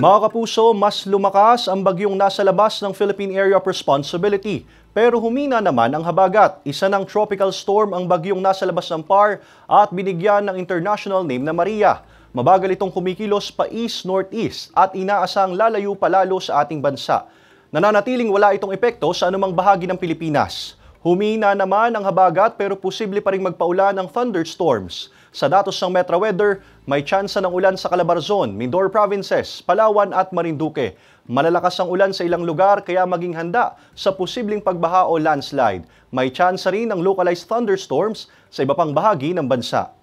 Mga kapuso, mas lumakas ang bagyong nasa labas ng Philippine Area of Responsibility. Pero humina naman ang habagat. Isa ng tropical storm ang bagyong nasa labas ng PAR at binigyan ng international name na Maria. Mabagal itong kumikilos pa east-northeast at inaasang lalayo palalo sa ating bansa. Nananatiling wala itong epekto sa anumang bahagi ng Pilipinas. Humina naman ang habagat pero posible pa ring magpaulan ng thunderstorms. Sa datos ng Metro Weather, may tsansa ng ulan sa Calabarzon, Mindoro Provinces, Palawan at Marinduque. Malalakas ang ulan sa ilang lugar kaya maging handa sa posibleng pagbaha o landslide. May tsansa rin ng localized thunderstorms sa iba pang bahagi ng bansa.